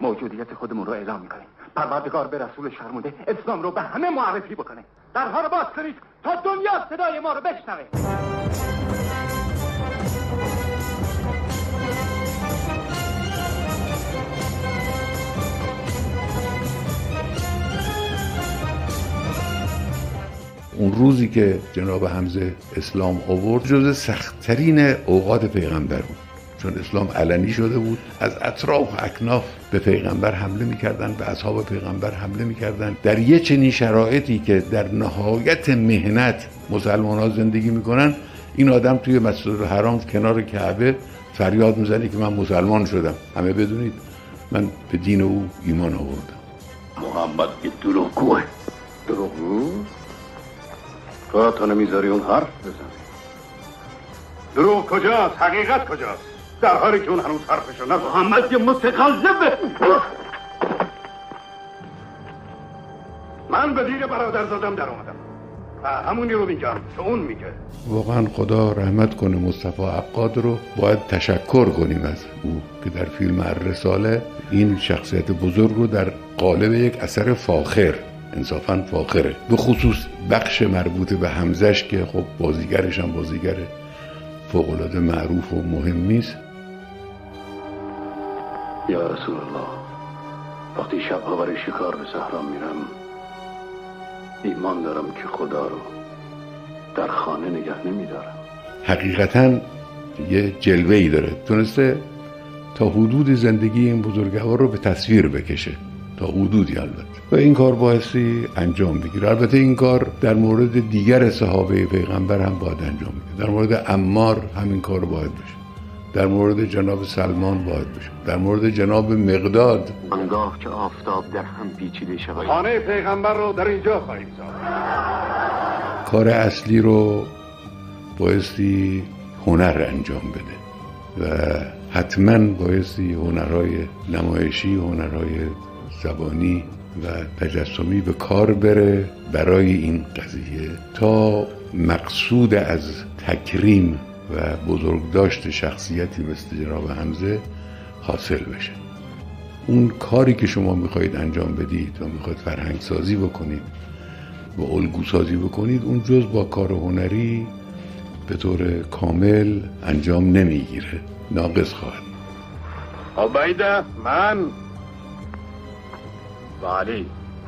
موجودیت خودمون رو اعلام میکنیم. پروردگار به رسولش فرموده اسلام رو به همه معرفی بکنه. درها رو باز کنید تا دنیا صدای ما رو بشنوه. اون روزی که جناب حمزه اسلام آورد جز سخت‌ترین اوقات پیغمبر بود، چون اسلام علنی شده بود. از اطراف و اکناف به پیغمبر حمله می‌کردند، به اصحاب پیغمبر حمله می‌کردند. در یه چنین شرایطی که در نهایت مهنت مسلمان‌ها زندگی می‌کنن، این آدم توی مسجد الحرام کنار کعبه فریاد می‌زنه که من مسلمان شدم. همه بدونید من به دین او ایمان آوردم. محمد که دروغگوه. دروغگو؟ تو نمیذاری اون حرف بزنی. دروغ کجاست؟ حقیقت کجاست؟ در حالی که اون هنوز حرفشو نزد. محمد که متکلمه. من به دیر برادرزادم در اومدم و همونی رو میگم که اون میگه. واقعا خدا رحمت کنه مصطفی عقاد رو. باید تشکر کنیم از او که در فیلم الرساله این شخصیت بزرگ رو در قالب یک اثر فاخر، انصافاً فاخره، به خصوص بخش مربوط به حمزش که خب بازیگرش هم بازیگر فوق‌العاده معروف و مهمی است. یا رسول الله، وقتی شبها برای شکار به صحرا میرم ایمان دارم که خدا رو در خانه نگه نمیدارم. حقیقتاً یه جلوه‌ای داره، تونسته تا حدود زندگی این بزرگوار رو به تصویر بکشه، تا حدودی البته، و این کار بایستی انجام بگیره. البته این کار در مورد دیگر صحابه پیغمبر هم باید انجام بگیره. در مورد عمار همین کار باید بشه، در مورد جناب سلمان باید بشه، در مورد جناب مقداد. آنگاه که آفتاب در هم پیچیده شود خانه پیغمبر رو در اینجا خواهیم ساخت. کار اصلی رو بایستی هنر انجام بده و حتما بایستی هنرهای نمایشی، هنرهای زبانی و تجسمی به کار بره برای این قضیه تا مقصود از تکریم و بزرگداشت شخصیتی مثل جناب حمزه حاصل بشه. اون کاری که شما میخواید انجام بدید و میخواید فرهنگ سازی بکنید و الگو سازی بکنید، اون جز با کار هنری به طور کامل انجام نمیگیره، ناقص خواهد. عبیده، من و علی.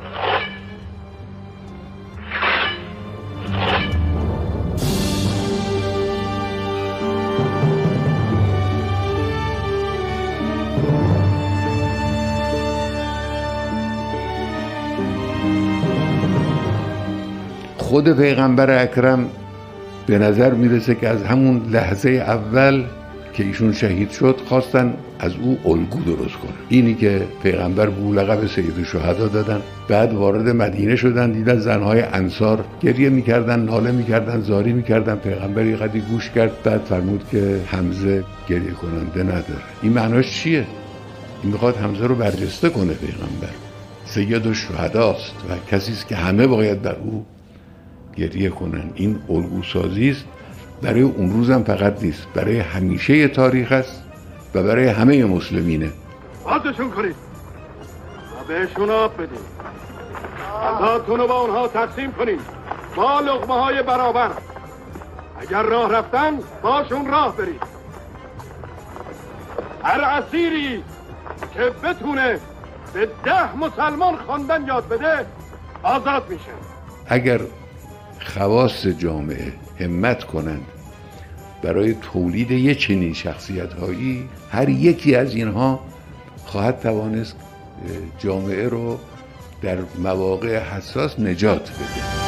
خود پیغمبر اکرم به نظر میرسه که از همون لحظه اول که ایشون شهید شد خواستن از او الگو درست کنن. اینی که پیغمبر به او لقب سید الشهدا دادن، بعد وارد مدینه شدن، دیدن زنهای انصار گریه میکردن، ناله میکردن، زاری میکردن. پیغمبر یه قدری گوش کرد، بعد فرمود که حمزه گریه کننده نداره. این معناش چیه؟ این میخواد حمزه رو برجسته کنه. پیغمبر سید الشهداست و کسی است که همه باید بر او گریه کنن. این الگو سازی است، برای اون روزم فقط نیست، برای همیشه تاریخ است و برای همه مسلمینه. بازشون کنید و بهشون آب بدید، غذاتون رو با اونها تقسیم کنید با لقمه های برابر. اگر راه رفتن باشون راه برید. هر اسیری که بتونه به 10 مسلمان خواندن یاد بده آزاد میشه. اگر خواص جامعه همت کنند برای تولید یه چنین شخصیت‌هایی، هر یکی از اینها خواهد توانست جامعه رو در مواقع حساس نجات بده.